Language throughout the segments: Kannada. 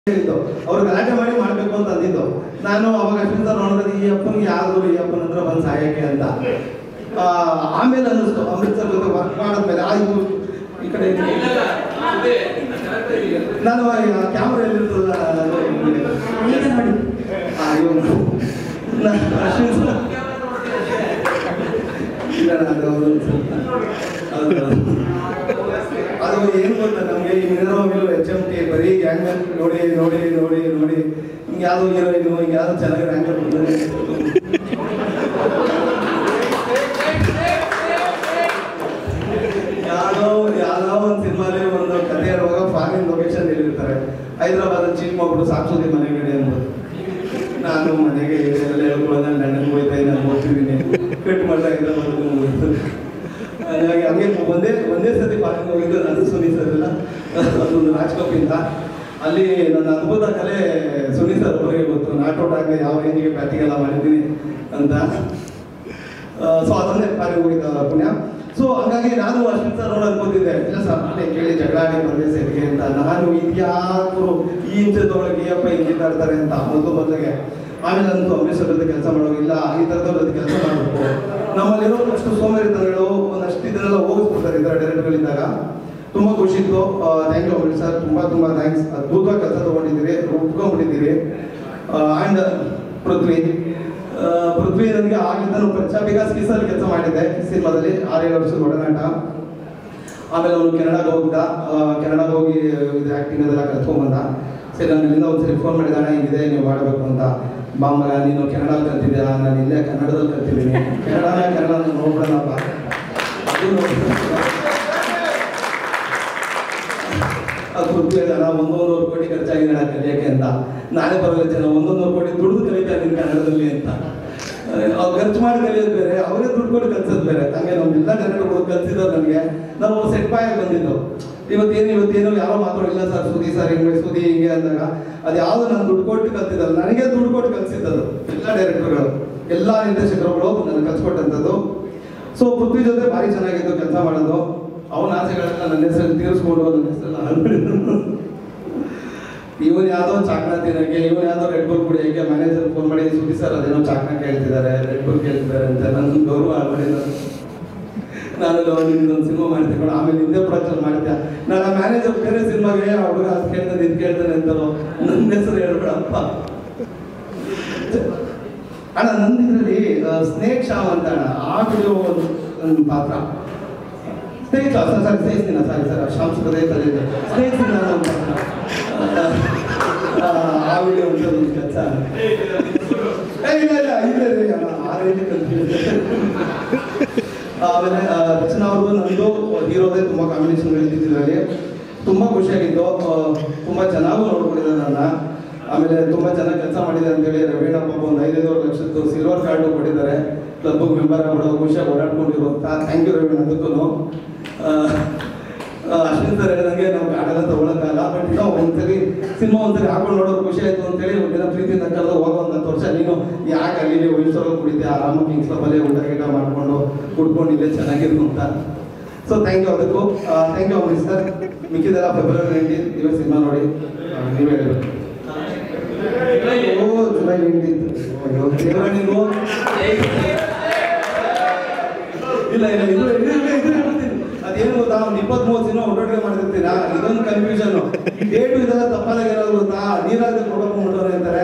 ಅವ್ರು ಗಲಾಟೆ ಮಾಡಿ ಮಾಡಬೇಕು ಅಂತ ಅಂದಿದ್ದು. ನಾನು ಅವಾಗ ಅಶ್ವಿನ್ ಸರ್ ನೋಡಿದ್ರೆ ಈ ಅಪ್ಪನಿಗೆ ಯಾರು ಈ ಅಪ್ಪನ ಹತ್ರ ಬಂದು ಸಹಾಯಕ್ಕೆ ಅಂತ. ಆಮೇಲೆ ಅನ್ನಿಸ್ತು ಅಮೃತ್ ಸರ್ ಜೊತೆ ವರ್ಕ್ ಮಾಡಿದ್ಮೇಲೆ ಆಯ್ತು ಈ ಕಡೆ ನಾನು ಕ್ಯಾಮ್ರಾ ಎಲ್ಲಿರ್ತಲ್ಲ ಅಶ್ವಿನ್ ಸರ್ ಅದು ಏನು ಗೊತ್ತಾ ನಮಗೆ ಈ ಮಿನರೋಗಿಲು HMT ಬರೀ ಗ್ಯಾಂಗ್ ನೋಡಿ ನೋಡಿ ನೋಡಿ ನೋಡಿ ಹಿಂಗೆ ಯಾವುದೋ ಹೀರೋಯಿನು ಹಿಂಗೆ ಯಾವುದೋ ಚೆನ್ನಾಗಿ ರ್ಯಾಂಕ್ ಕೊಡ್ತಾರೆ. ಯಾವುದೋ ಒಂದು ಸಿನಿಮಾಲಿ ಒಂದು ಕಥೆ ಇರುವಾಗ ಫಾರಿನ್ ಲೊಕೇಶನ್ ಹೇಳಿರ್ತಾರೆ, ಹೈದರಾಬಾದಲ್ಲಿ ಚೀಫ್ ಮಾಡ್ಬಿಟ್ಟು ಸಾಕ್ಸೋದಿ ಮನೆಗಡೆ ಅಂಬೋದು. ನಾನು ಮನೆಗೆ ಎಲ್ಲ ಹೇಳ್ಕೊಳ್ಳೋದು ಲಂಡನ್ ಹೋಗ್ತಾ ನಾನು ಹೋಗ್ತಿದ್ದೀನಿ ಕಟ್ ಮಾಡ್ತಾ ಹೈದರಾಬಾದ್ ಹಾಗಾಗಿ ಹಂಗೆ ಒಂದೇ ಸತಿ ಫಾರಿನ್ ಹೋಗಿದ್ದು ನಾನು ಸುನಿ ಸರ್ ಎಲ್ಲ ಅದೊಂದು ರಾಜ್ಕಪಿಂದ ಅಲ್ಲಿ ನನ್ನ ಅದ್ಭುತ ಕಲೆ ಸುನಿ ಸರ್ ಅವರಿಗೆ ಗೊತ್ತು. ನಾಟೌಟ್ ಆಗಿ ಯಾವ ರೇಂಜಿಗೆ ಬ್ಯಾಟಿಂಗ್ ಎಲ್ಲ ಮಾಡಿದ್ದೀನಿ ಅಂತ. ಸೊ ಅದನ್ನೇ ಫಾರಿನ್ ಹೋಗಿದ್ದ ಪುಣ್ಯ. ಸೊ ಹಂಗಾಗಿ ನಾನು ಅಶ್ವಿನ್ ಸರ್ ನೋಡಿ ಅನ್ಕೋತಿದ್ದೆ, ಇಲ್ಲ ಸರ್ ಅಲ್ಲೇ ಕೇಳಿ ಜಗಳ ಆಡಿ ಬಂದೆ ಸರಿಗೆ ಅಂತ. ನಾನು ಇದ್ಯಾರು ಈ ಇಂಚದೊಳಗೆ ಅಪ್ಪ ಹಿಂಗಿದ್ದಾಡ್ತಾರೆ ಅಂತ ಮೊದಲಿಗೆ. ಆಮೇಲೆ ಅಂತೂ ಅಂಬರೀಷ್ ಜೊತೆ ಕೆಲಸ ಮಾಡೋಗಿಲ್ಲ, ಈ ಥರದವ್ರ ಜೊತೆ ಕೆಲಸ ಮಾಡಬೇಕು. ನಮ್ಮಲ್ಲಿರೋ ಅಷ್ಟು ಸೋಮಾರಿತನಗಳು ಒಂದಷ್ಟು ಇದನ್ನೆಲ್ಲ ಹೋಗಿಸ್ಬಿಡ್ತಾರೆ ಈ ಥರ ಡೈರೆಕ್ಟರ್ಗಳಿದ್ದಾಗ. ತುಂಬ ಖುಷಿ ಇತ್ತು. ಥ್ಯಾಂಕ್ ಯು ಅಂಬರೀಷ್ ಸರ್, ತುಂಬ ಥ್ಯಾಂಕ್ಸ್. ಅದ್ಭುತವಾಗಿ ಕೆಲಸ ತೊಗೊಂಡಿದ್ದೀರಿ, ಒಪ್ಕೊಂಡ್ಬಿಟ್ಟಿದ್ದೀರಿ. ಆ್ಯಂಡ್ ಪೃಥ್ವಿ ನನಗೆ ಆಗಿಂದ ಪರಿಚಯ. ಬಿಕಾಸ್ ಕಿಸಲ್ಲಿ ಕೆಲಸ ಮಾಡಿದ್ದೆ ಸಿನಿಮಾದಲ್ಲಿ 6-7 ವರ್ಷದ ಒಡನಾಟ. ಆಮೇಲೆ ಅವನು ಕೆನಡಾಗೆ ಹೋಗಿದ್ದ, ಕೆನಡಾಗೆ ಹೋಗಿ ಇದು ಆ್ಯಕ್ಟಿಂಗ್ ಅದೆಲ್ಲ ಕಲ್ತ್ಕೊಂಡ್ಬಂದ. ಸರಿ ನಾನು ಇಲ್ಲಿಂದ ಒಂದ್ಸರಿ ಫೋನ್ ಮಾಡಿದಾಣ, ಹಿಂಗಿದೆ ನೀವು ಮಾಡಬೇಕು ಅಂತ. ಬಾಂಬ ನೀನು ಕೆನಡಾದಲ್ಲಿ ಕಲ್ತಿದ್ಯಾ, ನಾನು ಇಲ್ಲೇ ಕನ್ನಡದಲ್ಲಿ ಕಲ್ತಿದ್ದೀನಿ, ಕನ್ನಡ ನೋಡ್ಬಿಡೋಣಪ್ಪ. ಅದು ಪೃಥ್ವಿ ಅಲ್ಲ 1-1.5 ಕೋಟಿ ಖರ್ಚಾಗಿದೆ ನಾನು ಕಲಿಯೋಕ್ಕೆ ಅಂತ. ನಾನೇ ಬರಲ್ಲ ಜನ 1-1.5 ಕೋಟಿ ದುಡ್ದು ಕಲಿತಾ ಇದ್ದೀನಿ ಕನ್ನಡದಲ್ಲಿ ಅಂತ. ಅವ್ರು ಖರ್ಚು ಮಾಡಿ ಕಲಿಯೋದು ಬೇರೆ, ಅವರೇ ದುಡ್ಡು ಕೊಟ್ಟು ಕಲ್ಸೋದು ಬೇರೆ. ಹಂಗೆ ನಮ್ಮೆಲ್ಲ ಡೈರೆಕ್ಟರ್ಗಳು ಕಲ್ಸಿದ್ರು ನನಗೆ. ನಾವು ಸೆಟ್ ಬಾಯಾಗಿ ಬಂದಿದ್ದು. ಇವತ್ತೇನು ಯಾರೋ ಮಾತಾಡಿಲ್ಲ ಸರ್, ಸುದಿ ಹಿಂಗೆ ಅಂದಾಗ ಅದು ಯಾವುದು ನಾನು ದುಡ್ಡು ಕೊಟ್ಟು ಕಲ್ತಿದ್ದಲ್ಲ, ನನಗೆ ದುಡ್ಡು ಕೊಟ್ಟು ಕಲ್ಸಿದ್ದದು ಎಲ್ಲ ಡೈರೆಕ್ಟರ್ಗಳು, ಎಲ್ಲ ನಿರ್ದೇಶಕರುಗಳು ನನಗೆ ಕಲ್ಸ್ಕೊಟ್ಟಂಥದ್ದು. ಸೊ ಪೃಥ್ವಿ ಜೊತೆ ಭಾರಿ ಚೆನ್ನಾಗಿತ್ತು ಕೆಲಸ ಮಾಡೋದು. ಅವನ ಆಸೆಗಳೆಲ್ಲ ನನ್ನ ಹೆಸರಲ್ಲಿ ತೀರಿಸ್ಕೊಂಡು ನನ್ನ ಹೆಸರೆಲ್ಲ ಹಾಳ್ಬಿಡಿದ್ರು. ಇವನು ಯಾವುದೋ ಚಾಕ್ನ ತಿನ್ನೋಕ್ಕೆ, ಇವನು ಯಾವುದೋ ರೆಡ್ ಬುಲ್ ಕುಡಿಯೋಕ್ಕೆ ಮ್ಯಾನೇಜರ್ ಫೋನ್ ಮಾಡಿ ಸುದ್ದಿ ಸರ್ ಅದೇನೋ ಚಾಕ್ನ ಕೇಳ್ತಿದ್ದಾರೆ, ರೆಡ್ ಬುಲ್ ಕೇಳ್ತಿದ್ದಾರೆ ಅಂತ. ನನ್ನ ಗೌರವ ಹಾಳ್ಬಿಡಿದ್ರು. ನಾನು ನಿಮ್ದೊಂದು ಸಿನಿಮಾ ಮಾಡ್ತೀನಿ, ಆಮೇಲೆ ಹಿಂದೆ ಪ್ರೊಡಕ್ಷನ್ ಮಾಡ್ತೀಯ. ನಾನು ಆ ಮ್ಯಾನೇಜರ್ ಬೇರೆ ಸಿನಿಮಾಗೆ ಹುಡುಗ ಅದು ಕೇಳ್ತಾನೆ ಇದು ಕೇಳ್ತಾನೆ ಅಂತಲೋ ನನ್ನ ಹೆಸರು ಹೇಳ್ಬೇಡಪ್ಪ ಅಣ್ಣ. ನಂದಿದ್ರಲ್ಲಿ ಸ್ನೇಕ್ ಶಾವ್ ಅಂತ ಅಣ್ಣ, ಆ ವಿಡಿಯೋ ಒಂದು ಪಾತ್ರ ಸ್ನೇಕ್ ಶಾವ್ ಸರ್ ಸ್ನೇಹಿಸ್ತೀನ ಸಾರಿ ಸರ್ ಶಾಮ್ ಸುಖದೇ ತಲೆ ಸ್ನೇಹಿಸ್ತೀನಿ ನಾನು ಒಂದು ಪಾತ್ರ. ಆ ವಿಡಿಯೋ ಒಂದು ಕೆಲಸ ಇಲ್ಲ ಆ ರೀತಿ ಕನ್ಫ್ಯೂಷನ್. ಆಮೇಲೆ ರಚನಾ ಅವ್ರದ್ದು ನಂದು ಹೀರೋದೇ ತುಂಬ ಕಾಂಬಿನೇಷನ್ಗಳಿದ್ದಿದ್ರಲ್ಲಿ ತುಂಬ ಖುಷಿಯಾಗಿತ್ತು. ತುಂಬ ಚೆನ್ನಾಗೂ ನೋಡ್ಕೊಂಡಿದ್ದೆ ನನ್ನ. ಆಮೇಲೆ ತುಂಬ ಚೆನ್ನಾಗಿ ಕೆಲಸ ಮಾಡಿದೆ ಅಂತೇಳಿ ರವೀಣಪ್ಪ ಒಂದು 5-5 ಲಕ್ಷದ್ದು ಸಿಲ್ವರ್ ಕಾರ್ಡು ಕೊಟ್ಟಿದ್ದಾರೆ. ಕ್ಲಬ್ಗೆ ಮೆಂಬರ್ ಆಗ್ಬಿಡೋ ಖುಷಿಯಾಗಿ ಓಡಾಡ್ಕೊಂಡಿರು ಅಂತ. ಥ್ಯಾಂಕ್ ಯು ರವೀಣ ಅದಕ್ಕೂ. ಅಶ್ವಿನ್ ಸರ್ ಹೇಳಿದಂಗೆ ನಾವು ಕಾರ್ಡೆಲ್ಲ ತೊಗೊಳಕ್ಕಾಗಲ್ಲ, ಬಟ್ ನಾವು ಒಂದ್ಸರಿ ಸಿನಿಮಾ ಒಂದ್ಸರಿ ಹಾಕೊಂಡು ನೋಡೋದು ಖುಷಿ ಆಯಿತು ಅಂತೇಳಿ ಒಂದಿನ ಪ್ರೀತಿಯಿಂದ ಕರೆದು ಹೋಗೋ ಒಂದು 10 ವರ್ಷ ನೀನು ಯಾಕೆ ಅಲ್ಲಿ ವಯಸ್ಸೊಳಗೆ ಕುಡಿತೆ, ಆರಾಮಾಗಿ ಕಿಂಗ್ಸ್ ಕ್ಲಬ್ಬಲ್ಲೇ ಊಟ ಮಾಡಿಕೊಂಡು ಕುಡ್ಕೊಂಡಿದ್ದೆ ಚೆನ್ನಾಗಿರು ಅಂತ. ಸೊ ಥ್ಯಾಂಕ್ ಯು ಅದಕ್ಕೂ. Thank you Amarish sir. ಮಿಕ್ಕಿದೆಲ್ಲ February 19 ಇವತ್ತು ಸಿನಿಮಾ ನೋಡಿ ನೀವೇ ಹೇಳಬೇಕು. ಜುಲೈ 19 ನೀವು ಇಲ್ಲ ಇದು ಅದೇನು ಗೊತ್ತಾ, ಒಂದು 20-30 ಸಿನಿಮಾ ಒಟ್ಟೊಟ್ಟಿಗೆ ಮಾಡಿರ್ತೀರಾ, ಇದೊಂದು ಕನ್ಫ್ಯೂಷನ್. ಡೇಟು ಇದೆಲ್ಲ ತಪ್ಪಾದಾಗ ಏನಾದ್ರು ಗೊತ್ತಾ, ನೀರಾಗ ಕೊಡೋಕೆ ಹೊಂಟೋರು ಅಂತಾರೆ.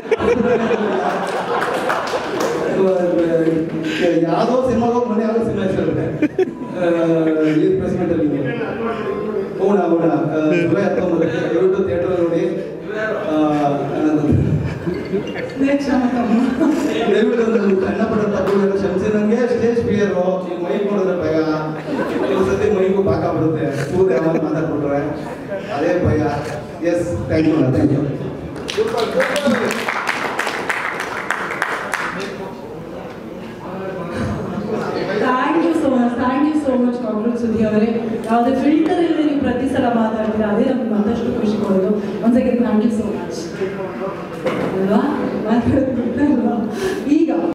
ಯಾವುದೋ ಸಿನಿಮಾಗ ಮೊನ್ನೆ ಯಾವುದೋ ಸಿನಿಮಾ ಹೇಳ್ತಾರೆ ಈ ಪ್ರೆಸ್ಮೆಂಟಲ್ಲಿ ಹಿಂಗೆ ಹೌಣ ಜುಲೈ 19ಕ್ಕೆ ದಯವಿಟ್ಟು ಥಿಯೇಟರ್ ನೋಡಿ. ದಯವಿಟ್ಟು ಸಣ್ಣ ಪುಟ್ಟ ತಪ್ಪುಗಳು ಕ್ಷಮಿಸಿ. ನನಗೆ ಸ್ಟೇಜ್ ಫಿಯರು, ಈಗ ಮೈಕ್ ನೋಡಿದ್ರೆ ಭಯ, ಕೆಲವು ಸತಿ ಮೈಗೂ ಬಾಕ ಬಿಡುತ್ತೆ, ಕೂದ ಯಾವಾಗ ಮಾತಾಡ್ಬಿಟ್ರೆ ಅದೇ ಭಯ. Yes thank you thank you. Thank you so much Congress ಸುದ್ದಿ ಅವರೇ. ಯಾವುದೇ ಫಿಲ್ಟರ್ ಇಲ್ಲದೆ ನೀವು ಪ್ರತಿ ಸಲ ಮಾತಾಡ್ತೀರಾ, ಅದೇ ನಮ್ಗೆ ಮತ್ತಷ್ಟು ಖುಷಿ ಕೊಡೋದು. Once again thank you so much ಅಲ್ವಾ. ಈಗ